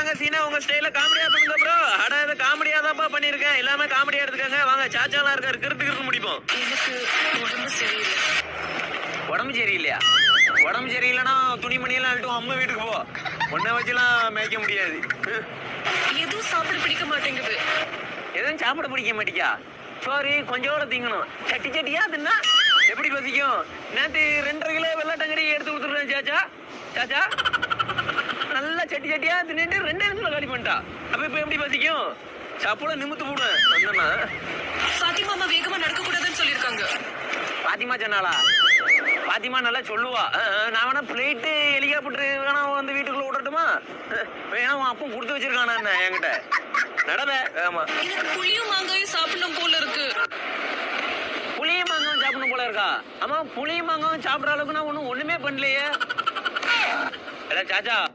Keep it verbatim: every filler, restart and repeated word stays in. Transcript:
வாங்க சீனா உங்க ஸ்டைல காமெடியா பண்ணுங்க ப்ரோ. அட இது காமெடியா தான்ப்பா பண்ணிருக்கேன். எல்லாமே காமெடியா எடுத்துக்கங்க. வாங்க சாச்சாலாம் இருக்காரு. கிறுத்து கிறுத்து முடிப்போம். எனக்கு உடம்பு சரியில்லை. உடம்பு சரியில்லையா? உடம்பு சரியில்லைன்னா துணிமணியெல்லாம் அழுட்டும் அம்மா வீட்டுக்கு போ. ஒன்ன வச்சுலாம் மேய்க்க முடியாது. எதுவும் சாப்பிட பிடிக்க மாட்டேங்குது. எதுவும் சாப்பிட பிடிக்க மாட்டிக்கா? சாரி கொஞ்சோட திங்கணும். சட்டி சட்டியா தின்னா எப்படி பசிக்கும்? நேற்று ரெண்டரை கிலோ வெள்ளாட்டங்கடி எடுத்து கொடுத்துருந்தேன் சாச்சா. சாச்சா நல்லா சட்டி சட்டியா தின்னுட்டு ரெண்டு இடத்துல காலி பண்ணிட்டா. அப்ப இப்ப எப்படி பசிக்கும்? சாப்பிட நிமித்து போடுவேன். வந்தோம்னா பாத்திமா அம்மா வேகமா நடக்க கூடாதுன்னு சொல்லிருக்காங்க. பாத்திமா சொன்னாளா? பாத்திமா நல்லா சொல்லுவா. நான் வேணா பிளேட்டு ஹெலிகாப்டர் வேணா வந்து வீட்டுக்குள்ள விடட்டுமா? வேணா அப்போ கொடுத்து வச்சிருக்கானா என்ன என்கிட்ட? நடவே ஆமா. எனக்கு புளியும் மாங்காயும் சாப்பிடணும் போல இருக்கு. புளியும் மாங்காயும் சாப்பிடணும் போல இருக்கா? ஆமா புளியும் மாங்காயும் சாப்பிடற அளவுக்கு நான் ஒன்னும் ஒண்ணுமே பண்ணலையே. சாச்சா